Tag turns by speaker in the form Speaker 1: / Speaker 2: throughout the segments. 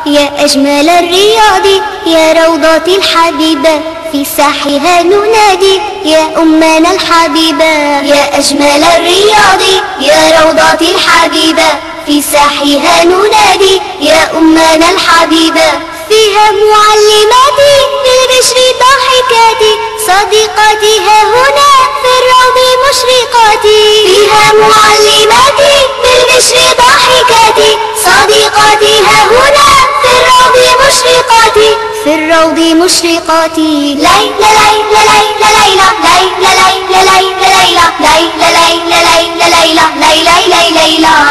Speaker 1: يا أجمل الرياض يا روضة الحبيبة في ساحها ننادي يا أمنا الحبيبة. يا أجمل الرياض يا روضة الحبيبة في ساحها ننادي يا أمنا الحبيبة. فيها معلمات بالبشر ضاحكات صديقاتها هنا في الروض مشرقات. فيها معلمات بالبشر ضاحكات صديقاتها هنا في الروض مشرقات. في الروض مشرقات. ليلى ليلى ليلى ليلى ليلى ليلى ليلى ليلى ليلى ليلى ليلى ليلى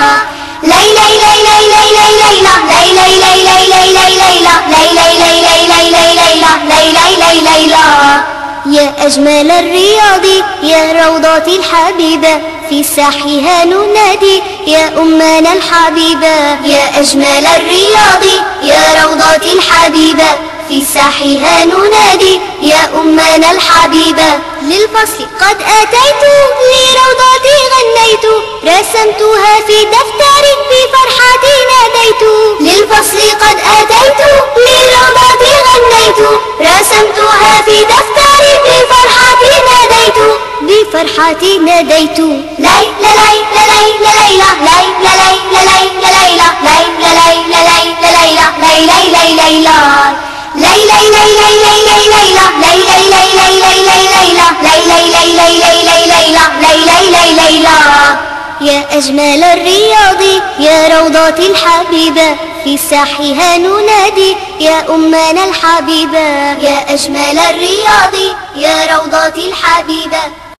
Speaker 1: ليلى. يا أجمل الرياض يا روضة الحبيبة في ساحها ننادي يا أمنا الحبيبة. يا أجمل الرياض يا روضة الحبيبة في ساحها ننادي يا أمنا الحبيبة. للفصل قد أتيت لروضتي غنيت رسمتها في دفتري بفرحتي ناديت. للفصل قد أتيت لروضتي غنيت رسمتها في دفتري بفرحتي ناديت. بفرحتي ناديت. ليلى ليلى ليلى ليلى ليلى ليلى ليلى ليلى. يا أجمل الرياض يا روضة الحبيبة في ساحها ننادي يا أمنا الحبيبة. يا أجمل الرياض يا روضة الحبيبة